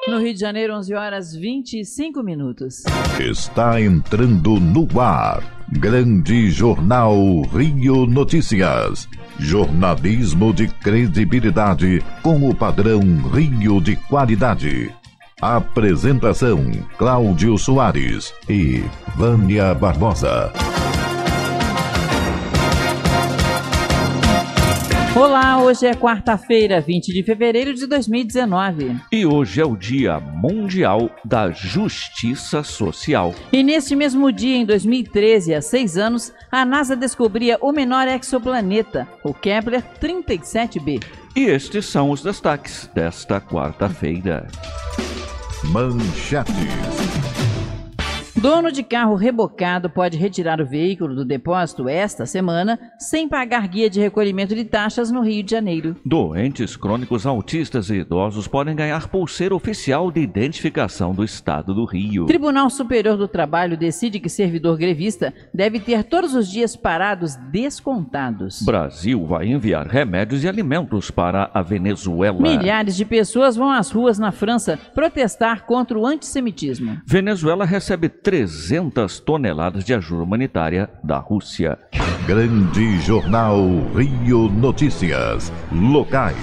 No Rio de Janeiro, 11 horas 25 minutos. Está entrando no ar. Grande Jornal Rio Notícias. Jornalismo de credibilidade com o padrão Rio de qualidade. Apresentação: Cláudio Soares e Vânia Barbosa. Olá, hoje é quarta-feira, 20 de fevereiro de 2019. E hoje é o Dia Mundial da Justiça Social. E neste mesmo dia, em 2013, há 6 anos, a NASA descobria o menor exoplaneta, o Kepler 37b. E estes são os destaques desta quarta-feira. Manchetes. Dono de carro rebocado pode retirar o veículo do depósito esta semana sem pagar guia de recolhimento de taxas no Rio de Janeiro. Doentes crônicos, autistas e idosos podem ganhar pulseira oficial de identificação do Estado do Rio. Tribunal Superior do Trabalho decide que servidor grevista deve ter todos os dias parados descontados. Brasil vai enviar remédios e alimentos para a Venezuela. Milhares de pessoas vão às ruas na França protestar contra o antissemitismo. Venezuela recebe 300 toneladas de ajuda humanitária da Rússia. Grande Jornal Rio Notícias. Locais.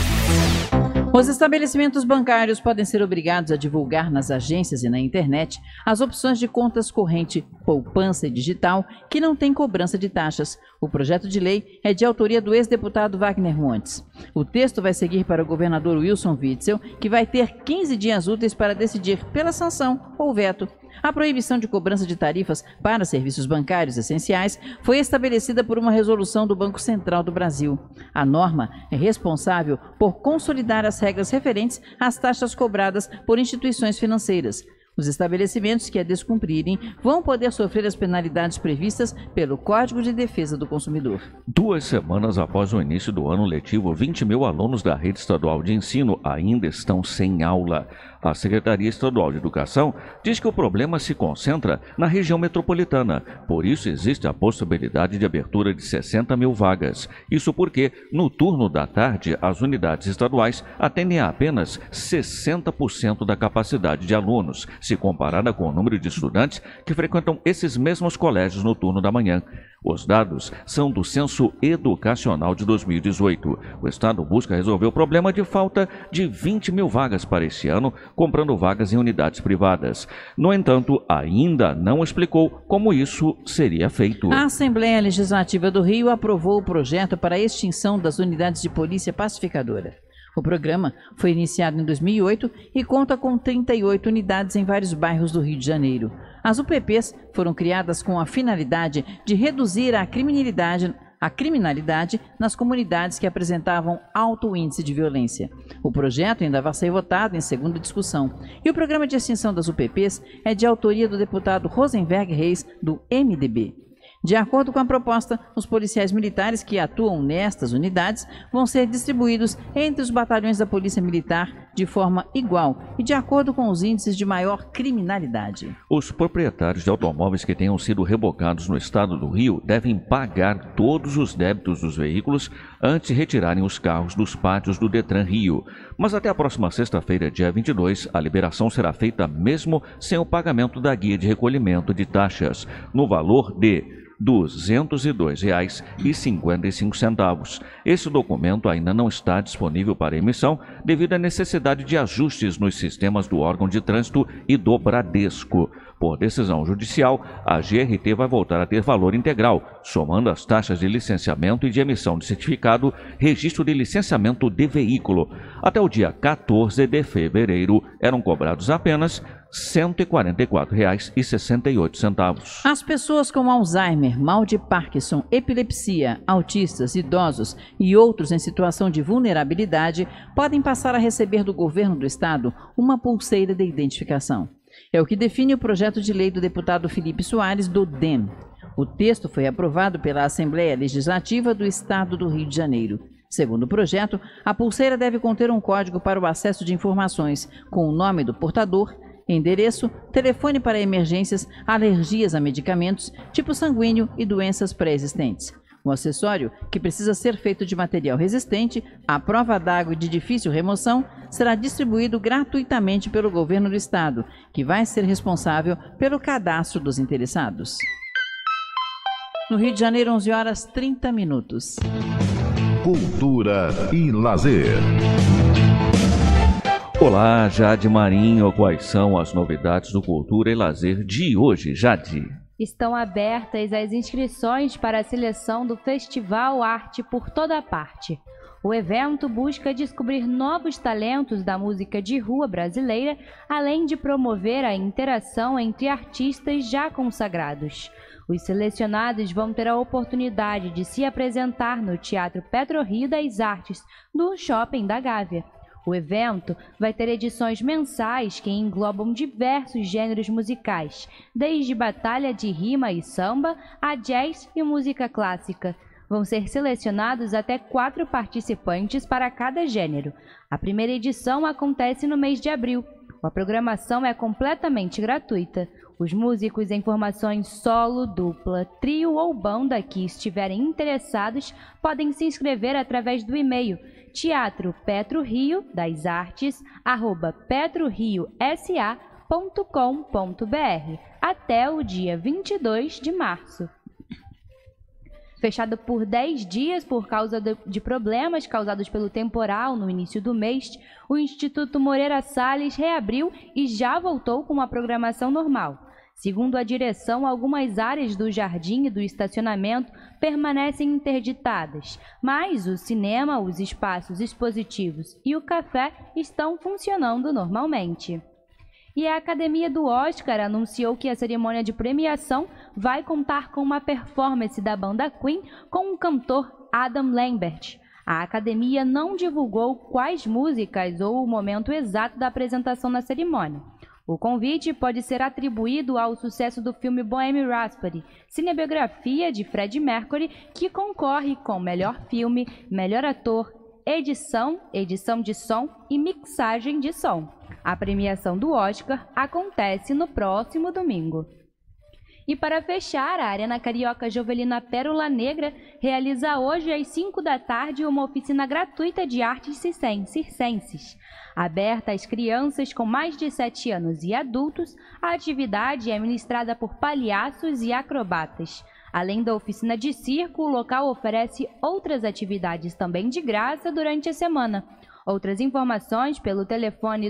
Os estabelecimentos bancários podem ser obrigados a divulgar nas agências e na internet as opções de contas corrente, poupança e digital que não têm cobrança de taxas. O projeto de lei é de autoria do ex-deputado Wagner Montes. O texto vai seguir para o governador Wilson Witzel, que vai ter 15 dias úteis para decidir pela sanção ou veto. A proibição de cobrança de tarifas para serviços bancários essenciais foi estabelecida por uma resolução do Banco Central do Brasil. A norma é responsável por consolidar as regras referentes às taxas cobradas por instituições financeiras. Os estabelecimentos que a descumprirem vão poder sofrer as penalidades previstas pelo Código de Defesa do Consumidor. 2 semanas após o início do ano letivo, 20 mil alunos da rede estadual de ensino ainda estão sem aula. A Secretaria Estadual de Educação diz que o problema se concentra na região metropolitana. Por isso, existe a possibilidade de abertura de 60 mil vagas. Isso porque, no turno da tarde, as unidades estaduais atendem a apenas 60% da capacidade de alunos, se comparada com o número de estudantes que frequentam esses mesmos colégios no turno da manhã. Os dados são do Censo Educacional de 2018. O Estado busca resolver o problema de falta de 20 mil vagas para esse ano, comprando vagas em unidades privadas. No entanto, ainda não explicou como isso seria feito. A Assembleia Legislativa do Rio aprovou o projeto para a extinção das unidades de polícia pacificadora. O programa foi iniciado em 2008 e conta com 38 unidades em vários bairros do Rio de Janeiro. As UPPs foram criadas com a finalidade de reduzir a criminalidade nas comunidades que apresentavam alto índice de violência. O projeto ainda vai ser votado em segunda discussão. E o programa de extinção das UPPs é de autoria do deputado Rosenberg Reis, do MDB. De acordo com a proposta, os policiais militares que atuam nestas unidades vão ser distribuídos entre os batalhões da Polícia Militar de forma igual e de acordo com os índices de maior criminalidade. Os proprietários de automóveis que tenham sido rebocados no estado do Rio devem pagar todos os débitos dos veículos antes de retirarem os carros dos pátios do Detran Rio. Mas até a próxima sexta-feira, dia 22, a liberação será feita mesmo sem o pagamento da guia de recolhimento de taxas, no valor de R$ 202,55. Esse documento ainda não está disponível para emissão devido à necessidade de ajustes nos sistemas do órgão de trânsito e do Bradesco. Por decisão judicial, a GRT vai voltar a ter valor integral, somando as taxas de licenciamento e de emissão de certificado, registro de licenciamento de veículo. Até o dia 14 de fevereiro, eram cobrados apenas R$ 144,68. As pessoas com Alzheimer, mal de Parkinson, epilepsia, autistas, idosos e outros em situação de vulnerabilidade podem passar a receber do governo do estado uma pulseira de identificação. É o que define o projeto de lei do deputado Felipe Soares, do DEM. O texto foi aprovado pela Assembleia Legislativa do Estado do Rio de Janeiro. Segundo o projeto, a pulseira deve conter um código para o acesso de informações com o nome do portador, endereço, telefone para emergências, alergias a medicamentos, tipo sanguíneo e doenças pré-existentes. O acessório, que precisa ser feito de material resistente, à prova d'água e de difícil remoção, será distribuído gratuitamente pelo governo do estado, que vai ser responsável pelo cadastro dos interessados. No Rio de Janeiro, 11h30. Cultura e lazer. Olá, Jade Marinho. Quais são as novidades do Cultura e Lazer de hoje, Jade? Estão abertas as inscrições para a seleção do Festival Arte por Toda Parte. O evento busca descobrir novos talentos da música de rua brasileira, além de promover a interação entre artistas já consagrados. Os selecionados vão ter a oportunidade de se apresentar no Teatro PetroRio das Artes, do Shopping da Gávea. O evento vai ter edições mensais que englobam diversos gêneros musicais, desde batalha de rima e samba a jazz e música clássica. Vão ser selecionados até 4 participantes para cada gênero. A primeira edição acontece no mês de abril. A programação é completamente gratuita. Os músicos em formações solo, dupla, trio ou banda que estiverem interessados podem se inscrever através do e-mail Teatro PetroRio das Artes @petroriosa.com.br até o dia 22 de março. Fechado por 10 dias por causa de problemas causados pelo temporal no início do mês, o Instituto Moreira Salles reabriu e já voltou com uma programação normal. Segundo a direção, algumas áreas do jardim e do estacionamento permanecem interditadas, mas o cinema, os espaços expositivos e o café estão funcionando normalmente. E a Academia do Oscar anunciou que a cerimônia de premiação vai contar com uma performance da banda Queen com o cantor Adam Lambert. A Academia não divulgou quais músicas ou o momento exato da apresentação na cerimônia. O convite pode ser atribuído ao sucesso do filme Bohemian Rhapsody, cinebiografia de Freddie Mercury, que concorre com melhor filme, melhor ator, edição de som e mixagem de som. A premiação do Oscar acontece no próximo domingo. E para fechar, a Arena Carioca Jovelina Pérola Negra realiza hoje às 5 da tarde uma oficina gratuita de artes circenses. Aberta às crianças com mais de 7 anos e adultos, a atividade é ministrada por palhaços e acrobatas. Além da oficina de circo, o local oferece outras atividades também de graça durante a semana. Outras informações pelo telefone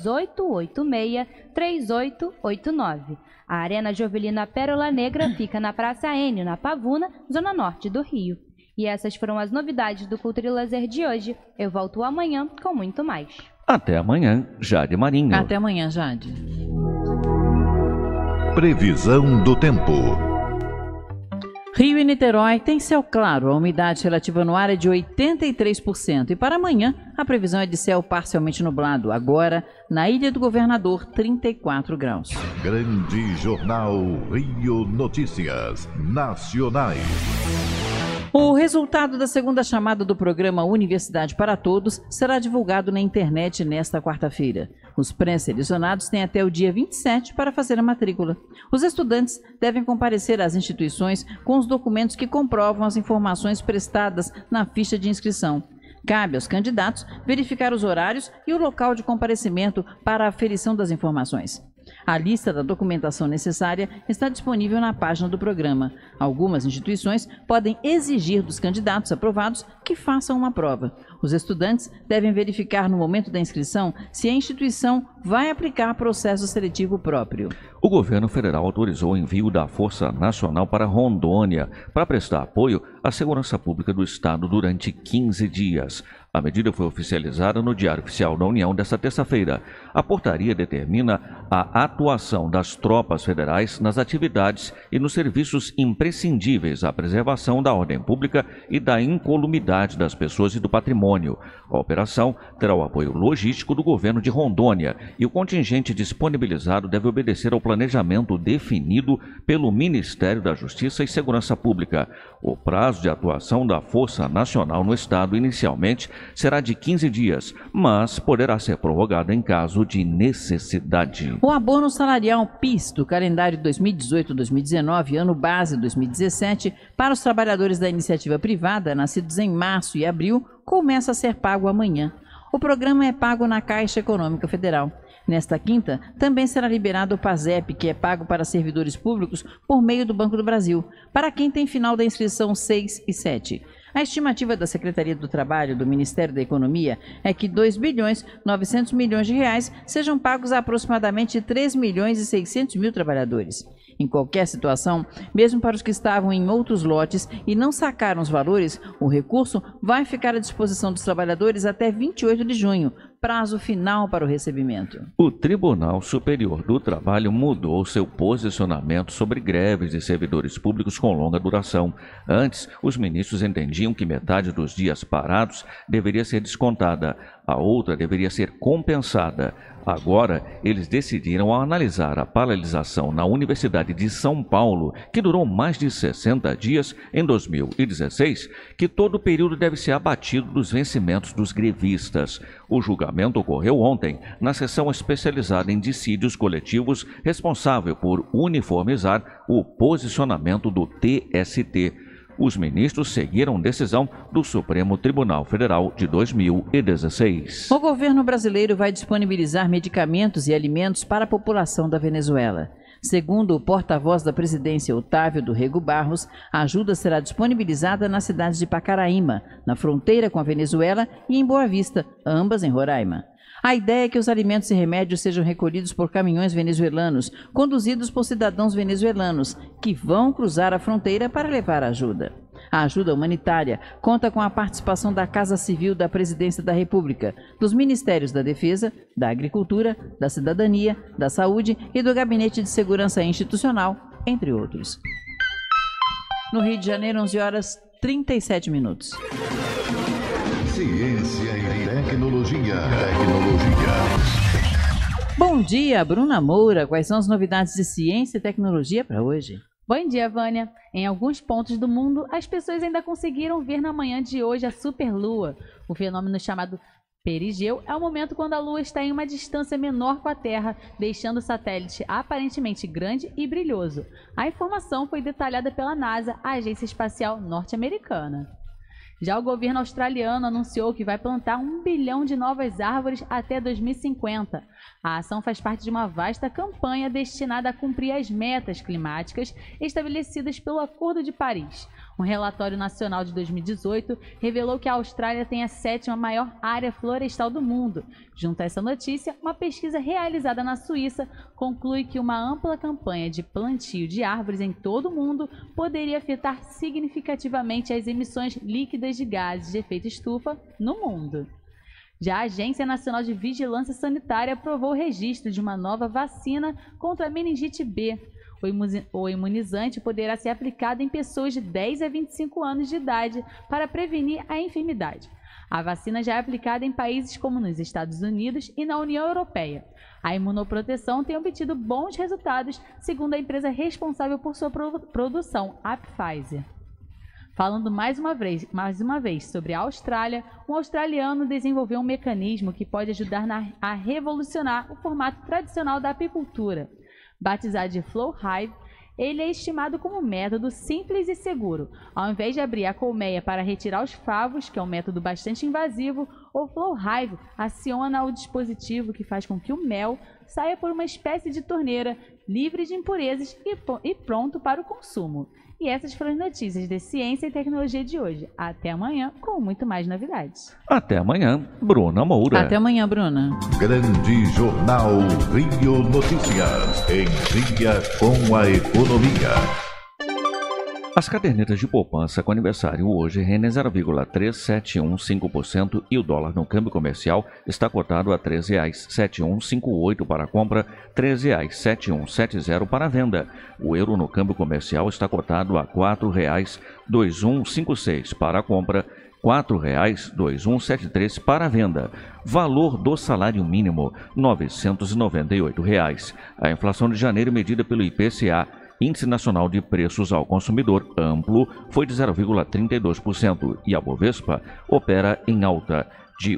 2886-3889. A Arena Jovelina Pérola Negra fica na Praça Enio, na Pavuna, zona norte do Rio. E essas foram as novidades do Cultura e Lazer de hoje. Eu volto amanhã com muito mais. Até amanhã, Jade Marinho. Até amanhã, Jade. Previsão do tempo. Rio e Niterói tem céu claro, a umidade relativa no ar é de 83% e para amanhã a previsão é de céu parcialmente nublado. Agora, na Ilha do Governador, 34 graus. Grande Jornal Rio Notícias Nacionais. O resultado da segunda chamada do programa Universidade para Todos será divulgado na internet nesta quarta-feira. Os pré-selecionados têm até o dia 27 para fazer a matrícula. Os estudantes devem comparecer às instituições com os documentos que comprovam as informações prestadas na ficha de inscrição. Cabe aos candidatos verificar os horários e o local de comparecimento para a aferição das informações. A lista da documentação necessária está disponível na página do programa. Algumas instituições podem exigir dos candidatos aprovados que façam uma prova. Os estudantes devem verificar no momento da inscrição se a instituição vai aplicar processo seletivo próprio. O governo federal autorizou o envio da Força Nacional para Rondônia para prestar apoio à segurança pública do estado durante 15 dias. A medida foi oficializada no Diário Oficial da União desta terça-feira. A portaria determina a atuação das tropas federais nas atividades e nos serviços imprescindíveis à preservação da ordem pública e da incolumidade das pessoas e do patrimônio. A operação terá o apoio logístico do governo de Rondônia e o contingente disponibilizado deve obedecer ao planejamento definido pelo Ministério da Justiça e Segurança Pública. O prazo de atuação da Força Nacional no estado inicialmente será de 15 dias, mas poderá ser prorrogada em caso de necessidade. O abono salarial PIS do calendário 2018-2019, ano base 2017, para os trabalhadores da iniciativa privada, nascidos em março e abril, começa a ser pago amanhã. O programa é pago na Caixa Econômica Federal. Nesta quinta, também será liberado o PASEP, que é pago para servidores públicos por meio do Banco do Brasil, para quem tem final da inscrição 6 e 7. A estimativa da Secretaria do Trabalho do Ministério da Economia é que 2 bilhões 900 milhões de reais sejam pagos a aproximadamente 3 milhões e 600 mil trabalhadores. Em qualquer situação, mesmo para os que estavam em outros lotes e não sacaram os valores, o recurso vai ficar à disposição dos trabalhadores até 28 de junho, prazo final para o recebimento. O Tribunal Superior do Trabalho mudou seu posicionamento sobre greves de servidores públicos com longa duração. Antes, os ministros entendiam que metade dos dias parados deveria ser descontada, a outra deveria ser compensada. Agora, eles decidiram analisar a paralisação na Universidade de São Paulo, que durou mais de 60 dias em 2016, que todo o período deve ser abatido dos vencimentos dos grevistas. O julgamento ocorreu ontem, na sessão especializada em dissídios coletivos, responsável por uniformizar o posicionamento do TST. Os ministros seguiram decisão do Supremo Tribunal Federal de 2016. O governo brasileiro vai disponibilizar medicamentos e alimentos para a população da Venezuela. Segundo o porta-voz da presidência, Otávio do Rego Barros, a ajuda será disponibilizada nas cidades de Pacaraíma, na fronteira com a Venezuela, e em Boa Vista, ambas em Roraima. A ideia é que os alimentos e remédios sejam recolhidos por caminhões venezuelanos, conduzidos por cidadãos venezuelanos, que vão cruzar a fronteira para levar ajuda. A ajuda humanitária conta com a participação da Casa Civil da Presidência da República, dos Ministérios da Defesa, da Agricultura, da Cidadania, da Saúde e do Gabinete de Segurança Institucional, entre outros. No Rio de Janeiro, 11 horas 37 minutos. Ciência e tecnologia. Bom dia, Bruna Moura. Quais são as novidades de ciência e tecnologia para hoje? Bom dia, Vânia. Em alguns pontos do mundo, as pessoas ainda conseguiram ver na manhã de hoje a superlua. O fenômeno chamado perigeu é o momento quando a Lua está em uma distância menor com a Terra, deixando o satélite aparentemente grande e brilhoso. A informação foi detalhada pela NASA, a agência espacial norte-americana. Já o governo australiano anunciou que vai plantar 1 bilhão de novas árvores até 2050. A ação faz parte de uma vasta campanha destinada a cumprir as metas climáticas estabelecidas pelo Acordo de Paris. Um relatório nacional de 2018 revelou que a Austrália tem a 7ª maior área florestal do mundo. Junto a essa notícia, uma pesquisa realizada na Suíça conclui que uma ampla campanha de plantio de árvores em todo o mundo poderia afetar significativamente as emissões líquidas de gases de efeito estufa no mundo. Já a Agência Nacional de Vigilância Sanitária aprovou o registro de uma nova vacina contra a meningite B. O imunizante poderá ser aplicado em pessoas de 10 a 25 anos de idade para prevenir a enfermidade. A vacina já é aplicada em países como nos Estados Unidos e na União Europeia. A imunoproteção tem obtido bons resultados, segundo a empresa responsável por sua produção, a Pfizer. Falando mais uma vez sobre a Austrália, um australiano desenvolveu um mecanismo que pode ajudar a revolucionar o formato tradicional da apicultura. Batizado de Flow Hive, ele é estimado como um método simples e seguro. Ao invés de abrir a colmeia para retirar os favos, que é um método bastante invasivo, o Flow Hive aciona o dispositivo que faz com que o mel saia por uma espécie de torneira, livre de impurezas e pronto para o consumo. E essas foram as notícias de ciência e tecnologia de hoje. Até amanhã com muito mais novidades. Até amanhã, Bruna Moura. Até amanhã, Bruna. Grande Jornal Rio Notícias. Em dia com a economia. As cadernetas de poupança com aniversário hoje rendem 0,3715% e o dólar no câmbio comercial está cotado a R$ 13,7158 para compra, R$ 13,7170 para venda. O euro no câmbio comercial está cotado a R$ 4,2156 para compra, R$ 4,2173 para venda. Valor do salário mínimo, R$ 998. A inflação de janeiro medida pelo IPCA Índice Nacional de Preços ao Consumidor amplo foi de 0,32% e a Bovespa opera em alta de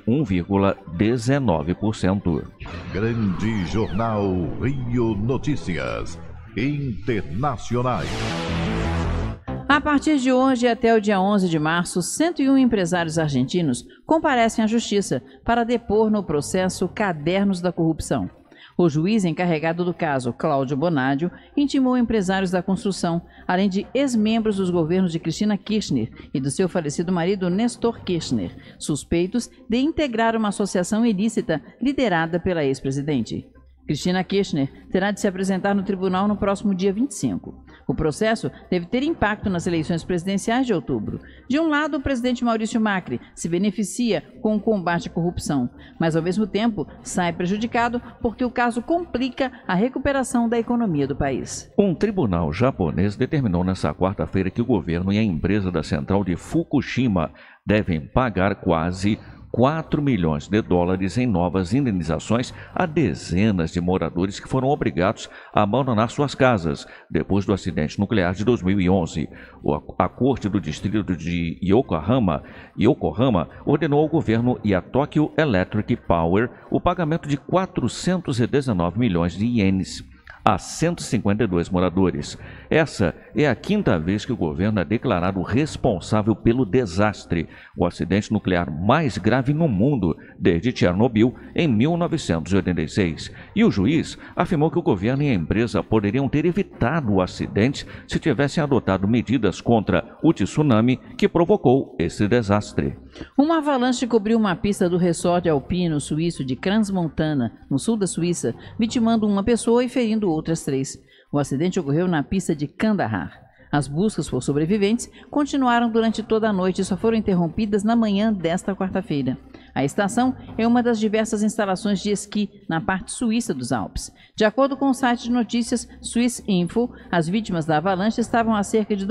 1,19%. Grande Jornal Rio Notícias Internacionais. A partir de hoje até o dia 11 de março, 101 empresários argentinos comparecem à Justiça para depor no processo Cadernos da Corrupção. O juiz encarregado do caso, Cláudio Bonadio, intimou empresários da construção, além de ex-membros dos governos de Cristina Kirchner e do seu falecido marido Néstor Kirchner, suspeitos de integrar uma associação ilícita liderada pela ex-presidente. Cristina Kirchner terá de se apresentar no tribunal no próximo dia 25. O processo deve ter impacto nas eleições presidenciais de outubro. De um lado, o presidente Maurício Macri se beneficia com o combate à corrupção, mas ao mesmo tempo sai prejudicado porque o caso complica a recuperação da economia do país. Um tribunal japonês determinou nesta quarta-feira que o governo e a empresa da central de Fukushima devem pagar quase 4 milhões de dólares em novas indenizações a dezenas de moradores que foram obrigados a abandonar suas casas depois do acidente nuclear de 2011. A Corte do Distrito de Yokohama ordenou ao governo e à Tokyo Electric Power o pagamento de 419 milhões de ienes a 152 moradores. Essa é a quinta vez que o governo é declarado responsável pelo desastre, o acidente nuclear mais grave no mundo desde Chernobyl em 1986. E o juiz afirmou que o governo e a empresa poderiam ter evitado o acidente se tivessem adotado medidas contra o tsunami que provocou esse desastre. Uma avalanche cobriu uma pista do resort alpino suíço de Crans-Montana, no sul da Suíça, vitimando uma pessoa e ferindo outras 3. O acidente ocorreu na pista de Kandahar. As buscas por sobreviventes continuaram durante toda a noite e só foram interrompidas na manhã desta quarta-feira. A estação é uma das diversas instalações de esqui na parte suíça dos Alpes. De acordo com o site de notícias Swiss Info, as vítimas da avalanche estavam a cerca de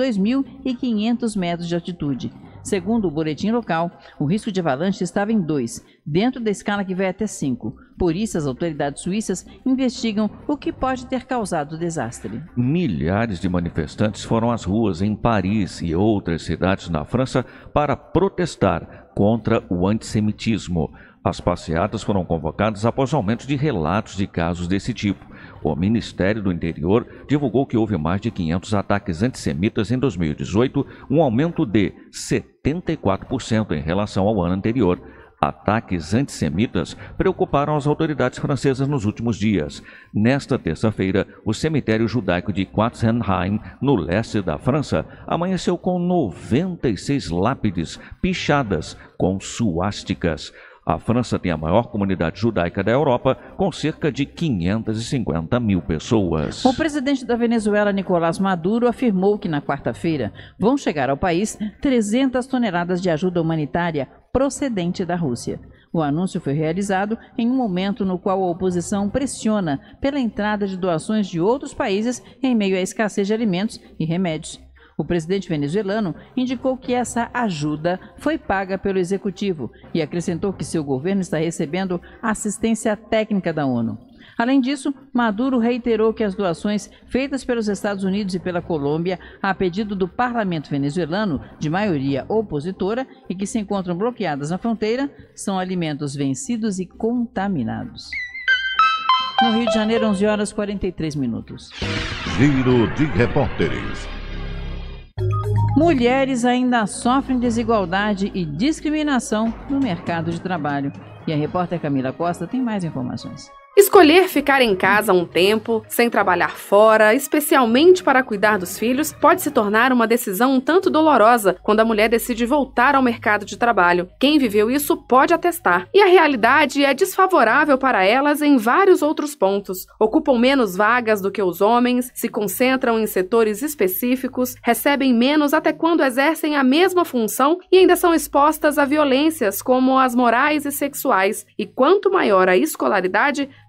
2.500 metros de altitude. Segundo o boletim local, o risco de avalanche estava em 2, dentro da escala que vai até 5. Por isso, as autoridades suíças investigam o que pode ter causado o desastre. Milhares de manifestantes foram às ruas em Paris e outras cidades na França para protestar contra o antissemitismo. As passeatas foram convocadas após aumento de relatos de casos desse tipo. O Ministério do Interior divulgou que houve mais de 500 ataques antissemitas em 2018, um aumento de 74% em relação ao ano anterior. Ataques antissemitas preocuparam as autoridades francesas nos últimos dias. Nesta terça-feira, o cemitério judaico de Quatzenheim, no leste da França, amanheceu com 96 lápides pichadas com suásticas. A França tem a maior comunidade judaica da Europa, com cerca de 550 mil pessoas. O presidente da Venezuela, Nicolás Maduro, afirmou que na quarta-feira vão chegar ao país 300 toneladas de ajuda humanitária procedente da Rússia. O anúncio foi realizado em um momento no qual a oposição pressiona pela entrada de doações de outros países em meio à escassez de alimentos e remédios. O presidente venezuelano indicou que essa ajuda foi paga pelo executivo e acrescentou que seu governo está recebendo assistência técnica da ONU. Além disso, Maduro reiterou que as doações feitas pelos Estados Unidos e pela Colômbia a pedido do parlamento venezuelano, de maioria opositora e que se encontram bloqueadas na fronteira, são alimentos vencidos e contaminados. No Rio de Janeiro, 11 horas e 43 minutos. Giro de repórteres. Mulheres ainda sofrem desigualdade e discriminação no mercado de trabalho. E a repórter Camila Costa tem mais informações. Escolher ficar em casa um tempo, sem trabalhar fora, especialmente para cuidar dos filhos, pode se tornar uma decisão um tanto dolorosa quando a mulher decide voltar ao mercado de trabalho. Quem viveu isso pode atestar. E a realidade é desfavorável para elas em vários outros pontos. Ocupam menos vagas do que os homens, se concentram em setores específicos, recebem menos até quando exercem a mesma função e ainda são expostas a violências como as morais e sexuais. E quanto maior a escolaridade,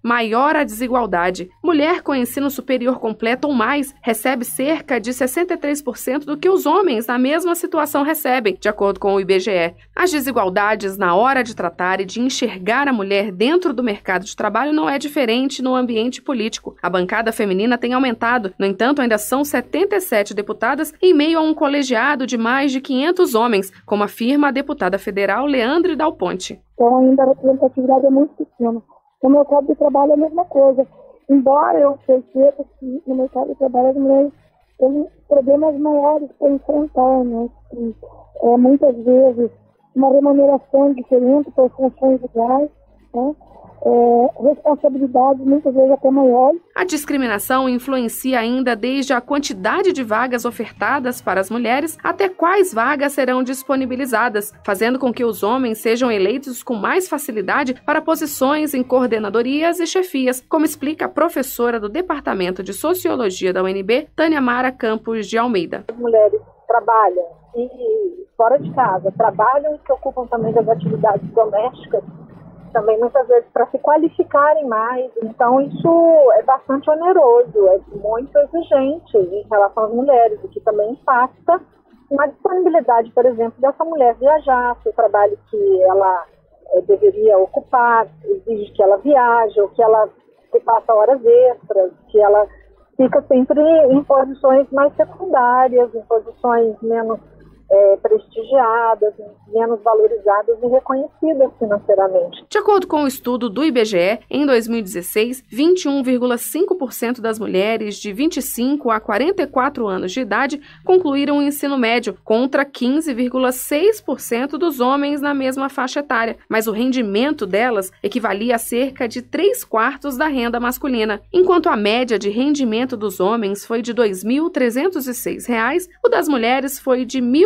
maior a desigualdade. Mulher com ensino superior completo ou mais recebe cerca de 63% do que os homens na mesma situação recebem, de acordo com o IBGE. As desigualdades na hora de tratar e de enxergar a mulher dentro do mercado de trabalho não é diferente no ambiente político. A bancada feminina tem aumentado, no entanto, ainda são 77 deputadas em meio a um colegiado de mais de 500 homens, como afirma a deputada federal Leandre Dal Ponte. Então ainda a representatividade é muito pequena. No mercado de trabalho é a mesma coisa. Embora eu perceba que no mercado de trabalho as mulheres têm problemas maiores para enfrentar, né? Muitas vezes uma remuneração diferente por funções iguais, né? Responsabilidades muitas vezes até maiores. A discriminação influencia ainda desde a quantidade de vagas ofertadas para as mulheres até quais vagas serão disponibilizadas, fazendo com que os homens sejam eleitos com mais facilidade para posições em coordenadorias e chefias, como explica a professora do Departamento de Sociologia da UNB, Tânia Mara Campos de Almeida. As mulheres trabalham e fora de casa, trabalham e se ocupam também das atividades domésticas, também muitas vezes para se qualificarem mais. Então isso é bastante oneroso, é muito exigente em relação às mulheres, o que também impacta na disponibilidade, por exemplo, dessa mulher viajar, se o trabalho que ela deveria ocupar exige que ela viaje, ou que ela faça horas extras, que ela fica sempre em posições mais secundárias, em posições menos prestigiadas, menos valorizadas e reconhecidas financeiramente. De acordo com o estudo do IBGE, em 2016, 21,5% das mulheres de 25 a 44 anos de idade concluíram o ensino médio, contra 15,6% dos homens na mesma faixa etária, mas o rendimento delas equivalia a cerca de 3/4 da renda masculina. Enquanto a média de rendimento dos homens foi de R$ 2.306, o das mulheres foi de R$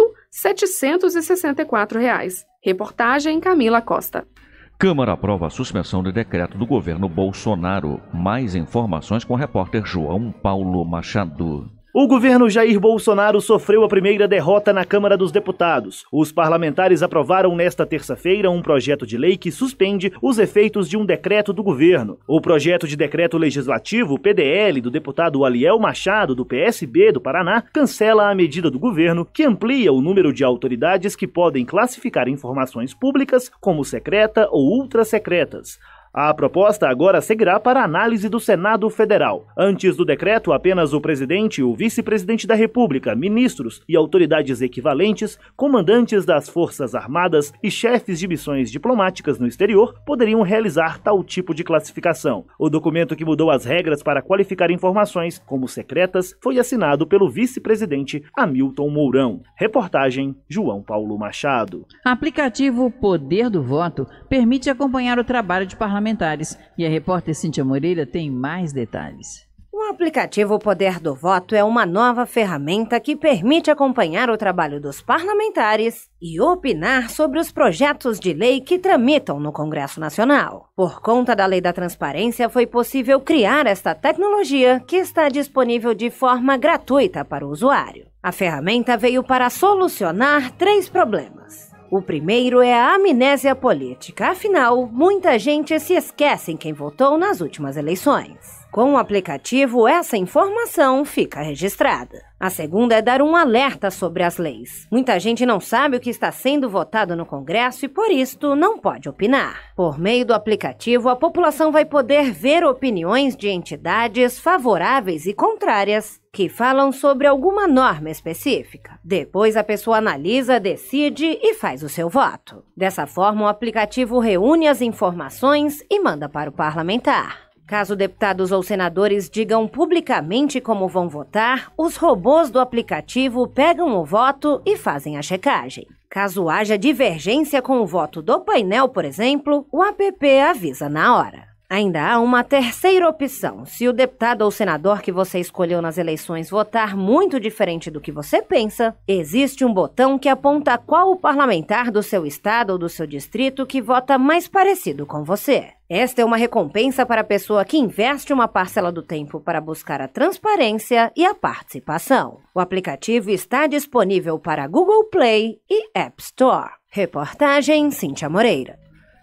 1.764. Reportagem Camila Costa. Câmara aprova a suspensão de decreto do governo Bolsonaro. Mais informações com o repórter João Paulo Machado. O governo Jair Bolsonaro sofreu a primeira derrota na Câmara dos Deputados. Os parlamentares aprovaram nesta terça-feira um projeto de lei que suspende os efeitos de um decreto do governo. O projeto de decreto legislativo, PDL, do deputado Aliel Machado, do PSB do Paraná, cancela a medida do governo que amplia o número de autoridades que podem classificar informações públicas como secreta ou ultrasecretas. A proposta agora seguirá para análise do Senado Federal. Antes do decreto, apenas o presidente, o vice-presidente da República, ministros e autoridades equivalentes, comandantes das Forças Armadas e chefes de missões diplomáticas no exterior poderiam realizar tal tipo de classificação. O documento que mudou as regras para qualificar informações como secretas foi assinado pelo vice-presidente Hamilton Mourão. Reportagem João Paulo Machado. Aplicativo Poder do Voto permite acompanhar o trabalho de parlamentares e a repórter Cíntia Moreira tem mais detalhes. O aplicativo Poder do Voto é uma nova ferramenta que permite acompanhar o trabalho dos parlamentares e opinar sobre os projetos de lei que tramitam no Congresso Nacional. Por conta da Lei da Transparência, foi possível criar esta tecnologia que está disponível de forma gratuita para o usuário. A ferramenta veio para solucionar 3 problemas. O primeiro é a amnésia política, afinal, muita gente se esquece em quem votou nas últimas eleições. Com o aplicativo, essa informação fica registrada. A segunda é dar um alerta sobre as leis. Muita gente não sabe o que está sendo votado no Congresso e, por isto, não pode opinar. Por meio do aplicativo, a população vai poder ver opiniões de entidades favoráveis e contrárias que falam sobre alguma norma específica. Depois, a pessoa analisa, decide e faz o seu voto. Dessa forma, o aplicativo reúne as informações e manda para o parlamentar. Caso deputados ou senadores digam publicamente como vão votar, os robôs do aplicativo pegam o voto e fazem a checagem. Caso haja divergência com o voto do painel, por exemplo, o app avisa na hora. Ainda há uma terceira opção. Se o deputado ou senador que você escolheu nas eleições votar muito diferente do que você pensa, existe um botão que aponta qual o parlamentar do seu estado ou do seu distrito que vota mais parecido com você. Esta é uma recompensa para a pessoa que investe uma parcela do tempo para buscar a transparência e a participação. O aplicativo está disponível para Google Play e App Store. Reportagem Cíntia Moreira.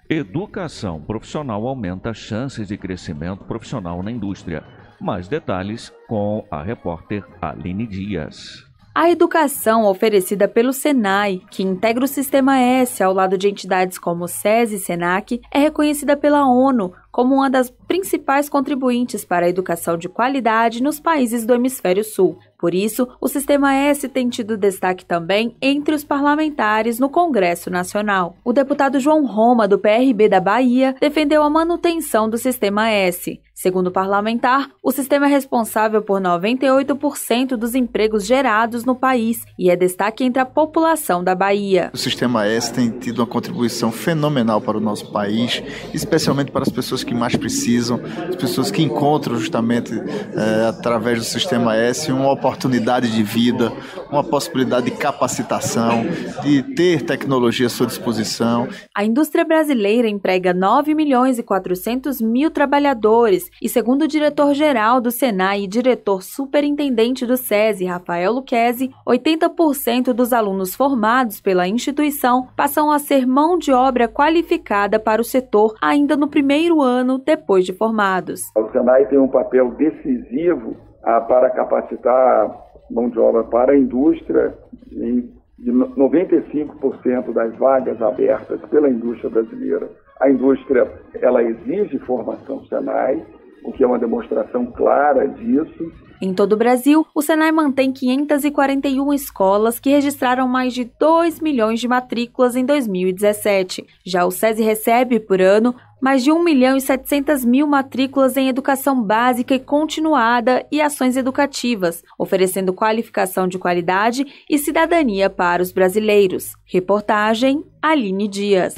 Educação profissional aumenta as chances de crescimento profissional na indústria. Mais detalhes com a repórter Aline Dias. A educação oferecida pelo SENAI, que integra o Sistema S ao lado de entidades como SESI e SENAC, é reconhecida pela ONU como uma das principais contribuintes para a educação de qualidade nos países do Hemisfério Sul. Por isso, o Sistema S tem tido destaque também entre os parlamentares no Congresso Nacional. O deputado João Roma, do PRB da Bahia, defendeu a manutenção do Sistema S. Segundo o parlamentar, o sistema é responsável por 98% dos empregos gerados no país e é destaque entre a população da Bahia. O Sistema S tem tido uma contribuição fenomenal para o nosso país, especialmente para as pessoas que mais precisam, as pessoas que encontram justamente através do Sistema S uma oportunidade de vida, uma possibilidade de capacitação, de ter tecnologia à sua disposição. A indústria brasileira emprega 9.400.000 trabalhadores e, segundo o diretor-geral do SENAI e diretor superintendente do SESI, Rafael Lucchesi, 80% dos alunos formados pela instituição passam a ser mão de obra qualificada para o setor ainda no primeiro ano depois de formados. O SENAI tem um papel decisivo para capacitar mão de obra para a indústria. E de 95% das vagas abertas pela indústria brasileira, a indústria ela exige formação SENAI, o que é uma demonstração clara disso. Em todo o Brasil, o SENAI mantém 541 escolas que registraram mais de 2 milhões de matrículas em 2017. Já o SESI recebe, por ano, mais de 1.700.000 matrículas em educação básica e continuada e ações educativas, oferecendo qualificação de qualidade e cidadania para os brasileiros. Reportagem Aline Dias.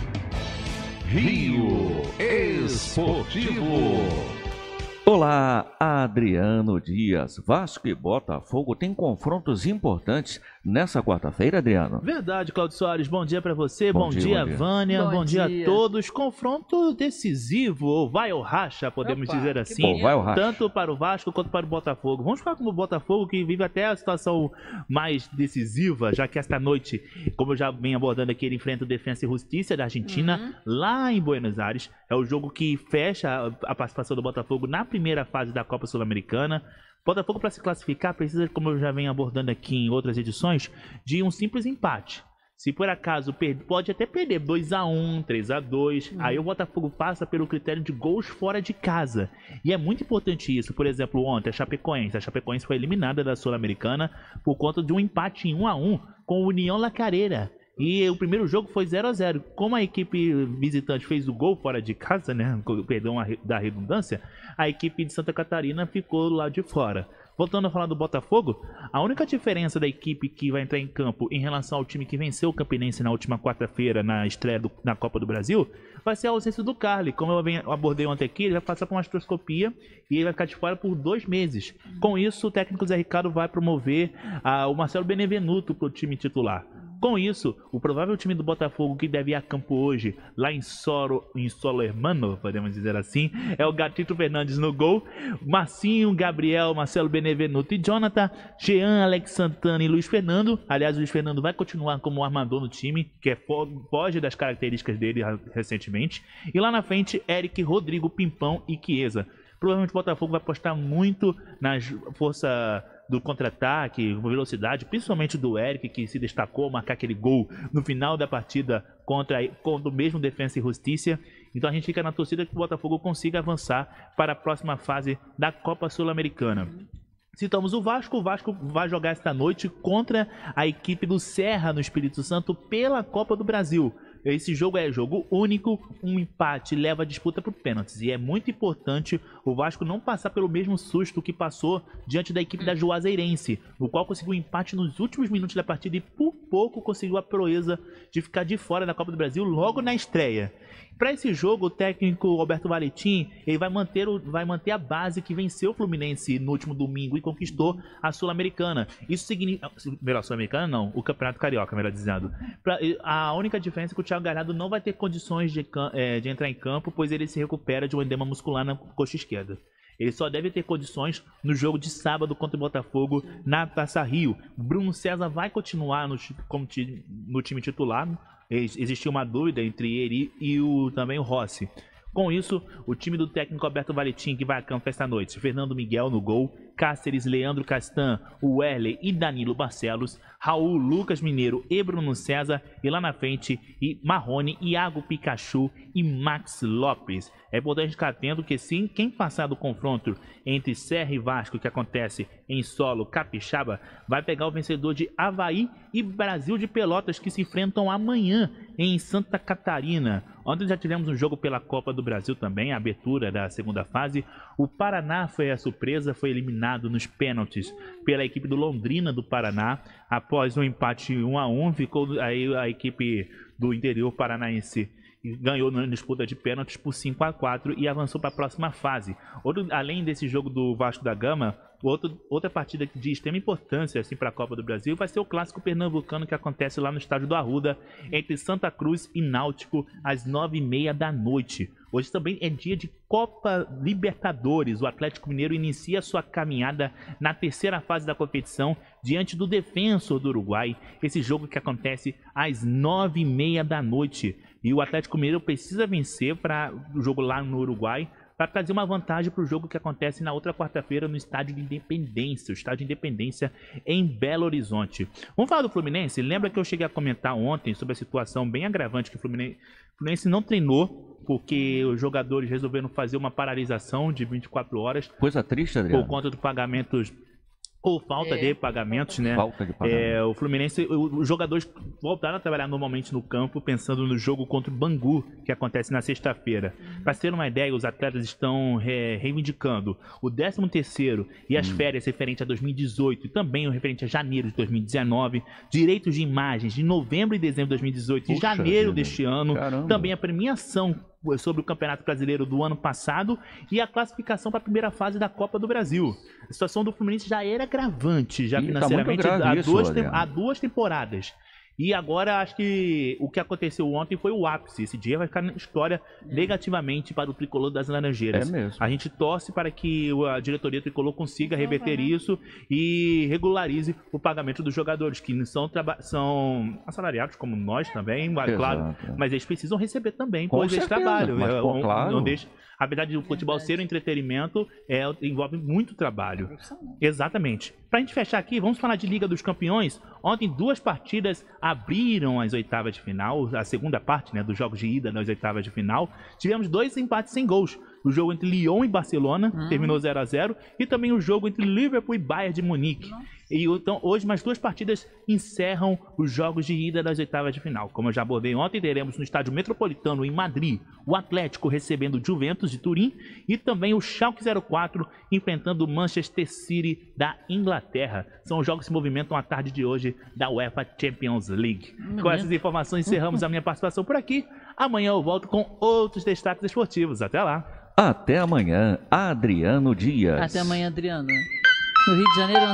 Rio Esportivo. Olá, Adriano Dias. Vasco e Botafogo têm confrontos importantes nessa quarta-feira, Adriano. Verdade, Claudio Soares. Bom dia pra você, bom dia, Vânia, bom dia a todos. Confronto decisivo, ou vai ou racha, podemos dizer assim, vai ou racha, tanto para o Vasco quanto para o Botafogo. Vamos falar com o Botafogo, que vive até a situação mais decisiva, já que esta noite, como eu já venho abordando aqui, ele enfrenta o Defensa e Justiça da Argentina, lá em Buenos Aires. É o jogo que fecha a participação do Botafogo na primeira fase da Copa Sul-Americana. Botafogo, para se classificar, precisa, como eu já venho abordando aqui em outras edições, de um simples empate. Se por acaso pode até perder 2-1, 3-2, aí o Botafogo passa pelo critério de gols fora de casa. E é muito importante isso. Por exemplo, ontem a Chapecoense foi eliminada da Sul-Americana por conta de um empate em 1-1 com o União La Calera. E o primeiro jogo foi 0-0. Como a equipe visitante fez o gol fora de casa, né? Perdão da redundância, a equipe de Santa Catarina ficou lá de fora. Voltando a falar do Botafogo, a única diferença da equipe que vai entrar em campo em relação ao time que venceu o Campinense na última quarta-feira na estreia na Copa do Brasil vai ser a ausência do Carly. Como eu abordei ontem aqui, ele vai passar por uma artroscopia e ele vai ficar de fora por 2 meses. Com isso, o técnico Zé Ricardo vai promover o Marcelo Benevenuto para o time titular. Com isso, o provável time do Botafogo que deve ir a campo hoje, lá em Solo Hermano, podemos dizer assim, é o Gatito Fernandes no gol, Marcinho, Gabriel, Marcelo Benevenuto e Jonathan, Jean, Alex Santana e Luiz Fernando. Aliás, o Luiz Fernando vai continuar como armador no time, que foge das características dele recentemente. E lá na frente, Eric, Rodrigo, Pimpão e Chiesa. Provavelmente o Botafogo vai apostar muito na força do contra-ataque, velocidade, principalmente do Eric, que se destacou marcar aquele gol no final da partida contra o mesmo Defensa e Justiça. Então a gente fica na torcida que o Botafogo consiga avançar para a próxima fase da Copa Sul-Americana. Citamos o Vasco vai jogar esta noite contra a equipe do Serra no Espírito Santo pela Copa do Brasil. Esse jogo é jogo único, um empate leva a disputa para pênaltis. E é muito importante o Vasco não passar pelo mesmo susto que passou diante da equipe da Juazeirense, no qual conseguiu um empate nos últimos minutos da partida e por pouco conseguiu a proeza de ficar de fora da Copa do Brasil logo na estreia. Para esse jogo, o técnico Roberto Valentim ele vai manter a base que venceu o Fluminense no último domingo e conquistou a Sul-Americana. Isso significa... Melhor, Sul-Americana não, o Campeonato Carioca, melhor dizendo. A única diferença é que o Thiago Galhardo não vai ter condições de entrar em campo, pois ele se recupera de um edema muscular na coxa esquerda. Ele só deve ter condições no jogo de sábado contra o Botafogo na Taça Rio. Bruno César vai continuar no time titular, Existiu uma dúvida entre ele e também o Rossi. Com isso, o time do técnico Alberto Valentim, que vai a campo esta noite: Fernando Miguel no gol, Cáceres, Leandro Castan, Werley e Danilo Barcelos, Raul, Lucas Mineiro e Bruno César, e lá na frente, Marrone, Iago Pikachu e Max Lopes. É importante ficar atento que sim, quem passar do confronto entre Serra e Vasco, que acontece em solo capixaba, vai pegar o vencedor de Avaí e Brasil de Pelotas, que se enfrentam amanhã em Santa Catarina. Ontem já tivemos um jogo pela Copa do Brasil também, a abertura da segunda fase. O Paraná foi a surpresa, foi eliminado nos pênaltis pela equipe do Londrina do Paraná. Após um empate 1-1, ficou aí a equipe do interior paranaense ganhou na disputa de pênaltis por 5-4 e avançou para a próxima fase. Além desse jogo do Vasco da Gama, outra partida de extrema importância assim, para a Copa do Brasil vai ser o clássico pernambucano, que acontece lá no estádio do Arruda, entre Santa Cruz e Náutico, às 9h30 da noite. Hoje também é dia de Copa Libertadores. O Atlético Mineiro inicia sua caminhada na terceira fase da competição diante do Defensor do Uruguai. Esse jogo que acontece às 9h30 da noite. E o Atlético Mineiro precisa vencer para o jogo lá no Uruguai, para trazer uma vantagem para o jogo que acontece na outra quarta-feira no Estádio de Independência, o Estádio de Independência em Belo Horizonte. Vamos falar do Fluminense? Lembra que eu cheguei a comentar ontem sobre a situação bem agravante que o Fluminense não treinou, porque os jogadores resolveram fazer uma paralisação de 24 horas. Coisa triste, Adriano. Por conta de pagamentos ou falta de pagamentos, né? Falta de pagamentos. O Fluminense, os jogadores voltaram a trabalhar normalmente no campo, pensando no jogo contra o Bangu, que acontece na sexta-feira. Para ter uma ideia, os atletas estão reivindicando o 13º e as férias referente a 2018 e também o referente a janeiro de 2019, direitos de imagens de novembro e dezembro de 2018 e janeiro deste ano, também a premiação sobre o Campeonato Brasileiro do ano passado e a classificação para a primeira fase da Copa do Brasil. A situação do Fluminense já era agravante, já financeiramente, há duas temporadas. E agora acho que o que aconteceu ontem foi o ápice. Esse dia vai ficar na história negativamente para o tricolor das Laranjeiras. É mesmo. A gente torce para que a diretoria tricolor consiga reverter isso e regularize o pagamento dos jogadores, que são assalariados como nós também, claro, mas eles precisam receber também por esse trabalho. Não deixa. Apesar de o futebol ser um entretenimento, envolve muito trabalho. Exatamente. Para a gente fechar aqui, vamos falar de Liga dos Campeões. Ontem, 2 partidas abriram as oitavas de final, a segunda parte, né, dos jogos de ida das oitavas de final. Tivemos 2 empates sem gols. O jogo entre Lyon e Barcelona terminou 0-0, e também o jogo entre Liverpool e Bayern de Munique. E então, hoje, mais 2 partidas encerram os jogos de ida das oitavas de final. Como eu já abordei ontem, teremos no Estádio Metropolitano, em Madrid, o Atlético recebendo o Juventus de Turim e também o Schalke 04 enfrentando o Manchester City da Inglaterra. São os jogos que se movimentam à tarde de hoje da UEFA Champions League. Com essas informações, encerramos a minha participação por aqui. Amanhã eu volto com outros destaques esportivos. Até lá! Até amanhã, Adriano Dias. Até amanhã, Adriano. No Rio de Janeiro,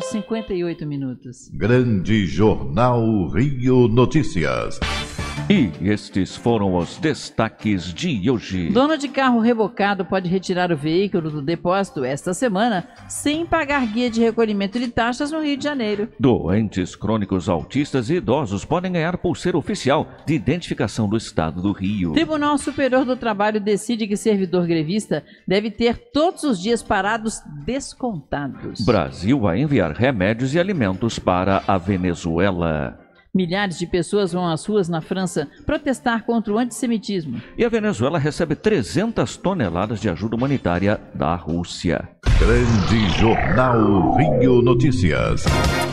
11h58. Grande Jornal Rio Notícias. E estes foram os destaques de hoje. Dono de carro rebocado pode retirar o veículo do depósito esta semana sem pagar guia de recolhimento de taxas no Rio de Janeiro. Doentes crônicos, autistas e idosos podem ganhar pulseira oficial de identificação do Estado do Rio. Tribunal Superior do Trabalho decide que servidor grevista deve ter todos os dias parados descontados. Brasil vai enviar remédios e alimentos para a Venezuela. Milhares de pessoas vão às ruas na França protestar contra o antissemitismo. E a Venezuela recebe 300 toneladas de ajuda humanitária da Rússia. Grande Jornal Rio Notícias.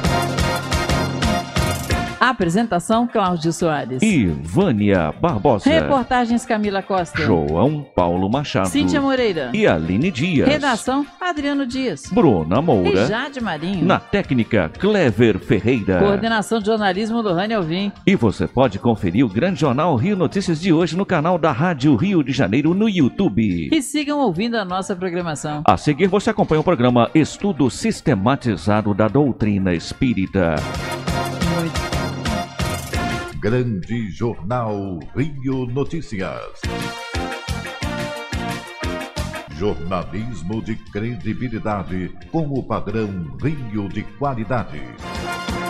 Apresentação, Cláudio Soares. E Vânia Barbosa. Reportagens, Camila Costa. João Paulo Machado. Cíntia Moreira. E Aline Dias. Redação, Adriano Dias. Bruna Moura. E Jade Marinho. Na técnica, Clever Ferreira. Coordenação de jornalismo, Lohane Alvim. E você pode conferir o Grande Jornal Rio Notícias de hoje no canal da Rádio Rio de Janeiro no YouTube. E sigam ouvindo a nossa programação. A seguir, você acompanha o programa Estudo Sistematizado da Doutrina Espírita. Grande Jornal Rio Notícias. Jornalismo de credibilidade com o padrão Rio de qualidade.